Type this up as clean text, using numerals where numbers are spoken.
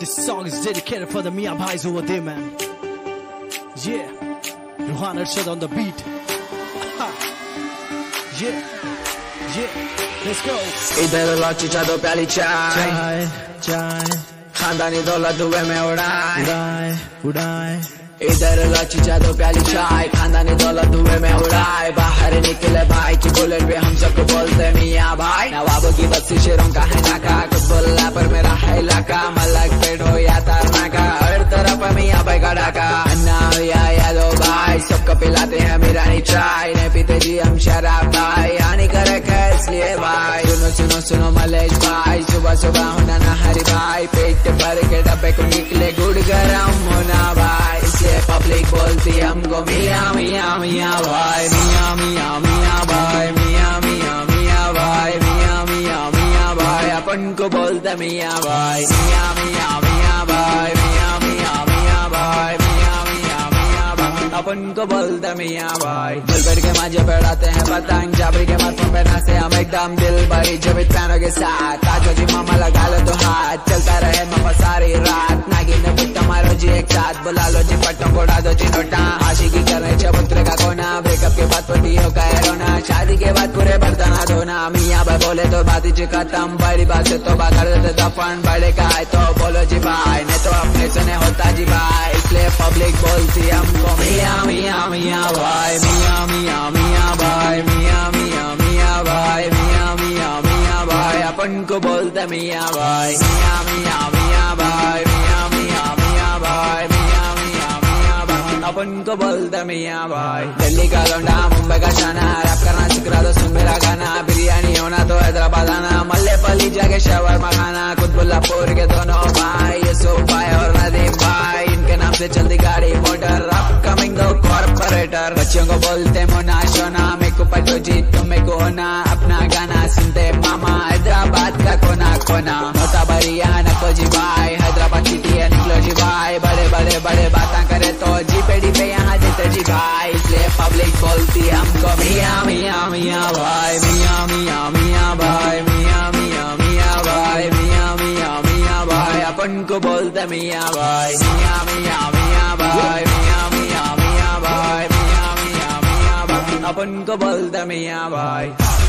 This song is dedicated for the Mia Bhais over there, man. Yeah, Ruhan Arshad on the beat. Yeah, let's go. इधर लौची चादो प्याली चाय खानदानी दौलत धुएं में उड़ाए इधर लौची चादो प्याली चाय खानदानी दौलत धुएं में उड़ाए बाहर निकले भाई की बुलेट पे हम सबको बोलते मियाँ भाई नवाबों की बस्ती शेरों का है नाका कुछ बोलना पर मेरा है इलाका मलक पेट हो या तारना का हर तरफ मियाँ भाई का डाका अन्ना या यादो भाई सबको पिलाते हैं मीरानी चाय नहीं पीते जी हम शराब भाई हानिकारक है इसलिए भाई सुनो सुनो मलेश भाई सुबह सुबह होना ना हरी भाई पेट भर के डब्बे को निकले गुड़ गरम होना भाई इसलिए पब्लिक बोलती हमको मियाँ मियाँ मियाँ भाई मियाँ मियाँ मियाँ भाई मियाँ मियाँ मियाँ भाई मियाँ मियाँ मियाँ भाई अपन को बोलते मियाँ भाई मियाँ मियाँ मियाँ भाई मियाँ मियाँ मियाँ भाई मियाँ मियाँ मियाँ भाई अपन को बोलते मियाँ भाई दिल बैठ के मांझे बैठाते हैं पतंग जाबरी के माथों पे नाचे हम एकदम दिल भरी जब पैनों के साथ आजो जी मामा लगा लो तो हाथ चलता रहे मामा सारी रात नागिन ने बुट्टा मारो जी एक साथ बुला लो जी पट्टों को उड़ा दो जी नोटा आशिकी करने चबूतरे का कोना ब्रेकअप के बाद पटी हो गए रोना शादी के बाद पूरे बर्तना धोना मियाँ भाई बोले तो बात ही खत्म बड़ी बात से तो कर देते दफन बड़े का है तो बोलो जी भाई नहीं तो अपने सुने होता जी भाई इसलिए पब्लिक बोलती हमको मियाँ मियाँ मियाँ भाई मियाँ मियाँ मियाँ भाई मियाँ मियाँ मियाँ भाई मियाँ मियाँ मियाँ भाई अपन को बोलते मियाँ भाई मियाँ मियाँ मियाँ भाई मियाँ मियाँ मियाँ भाई मियाँ मियाँ मियाँ भाई अपन को बोलते मियाँ भाई दिल्ली का लौंडा मुंबई का शाना रैप करना सिखा दो सुन मेरा गाना बिरयानी होना तो हैदराबाद आना मल्लेपल्ली जाके शवरमा खाना कुतुबुल्लापुर के दोनों भाई यूसुफ भाई और नदीम भाई इनके नाम से चलती गाड़ी मोटर अपकमिंग दो कॉर्पोरेटर बच्चों को बोलते मोना सोना मेरे को पटो जी तुम मेरे को होना अपना गाना सुनते मामा हैदराबाद का कोना कोना मोता बरिया नको जी भाई हैदराबाद सिटी है निकलो जी भाई बड़े बड़े बड़े बातें करे तो जी पेड़ी पे यहाँ देते जी भाई इसलिए पब्लिक बोलती हमको मियाँ मियाँ मियाँ भाई मियाँ मियाँ मियाँ भाई मियाँ मियाँ मियाँ भाई मियाँ मियाँ मियाँ भाई अपन को बोलते मियाँ भाई मियाँ मियाँ मियाँ भाई मियाँ मियाँ मियाँ भाई मियाँ मियाँ मियाँ भाई अपन को बोलते मियाँ भाई।